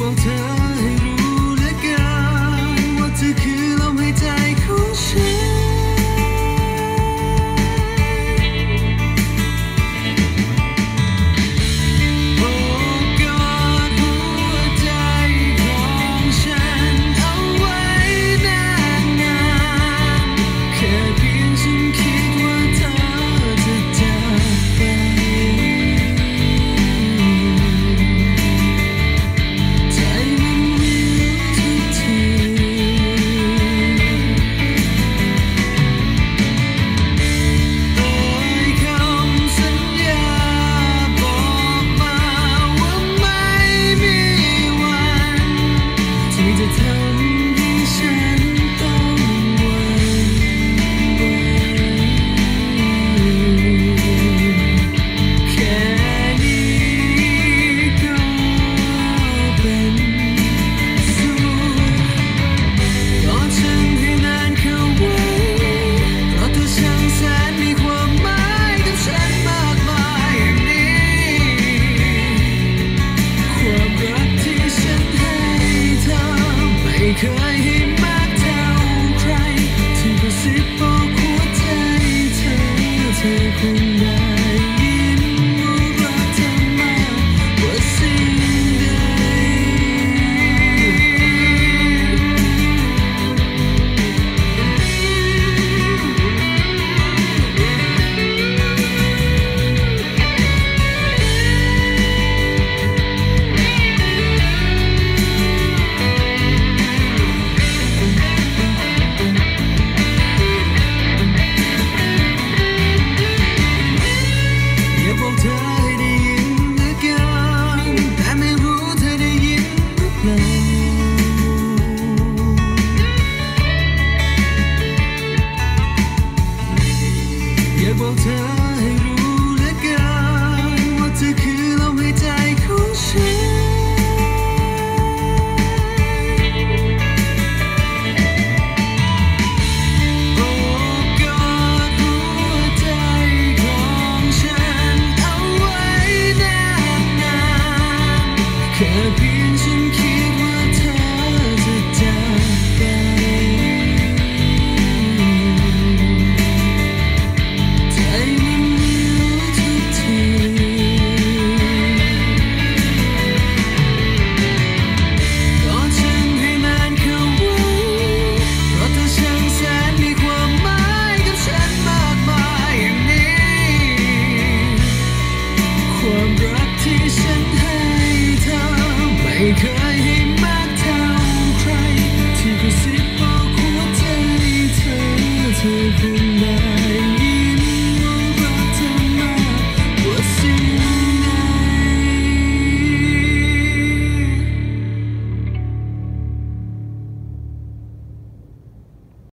บอกเธอให้รู้เหลือเกินว่าเธอคือลมหายใจของฉันโอบกอดหัวใจของฉันเอาไว้นานๆแค่เพียงฉันคิดว่าเธอจะจากไปใจมันวิวทุกทีโอ้ยคำสัญญาบอกมาว่าไม่มีวันที่จะทำให้ฉันต้องหวั่นไหวแค่นี้ก็เป็นสุขกอดฉันให้นานเข้าไว้เพราะเธอช่างแสนมีความหมายกับฉันมากมายอย่างนี้ความรักที่ฉันให้เธอไม่เคยให้มากเท่าใครที่กระซิบบอกหัวใจเธอคงได้ยินว่ารักเธอมากกว่าสิ่งใดอยากบอกเธอให้ได้ยินเหลือเกินแต่ไม่รู้เธอได้ยินหรือเปล่าอยากบอกเธอให้รู้เหลือเกินว่าเธอคือลมหายใจของฉันโอบกอดหัวใจของฉันเอาไว้นานๆแค่เพียงฉันคิดว่าเธอจะจากไปใจมันวิวทุกทีกอดฉันให้นานเข้าไว้เพราะเธอช่างแสนมีความหมายกับฉันมากมายอย่างนี้ความรักที่ฉันให้เธอไม่เคยให้มากเท่าใครที่กระซิบบอกหัวใจเธอคงได้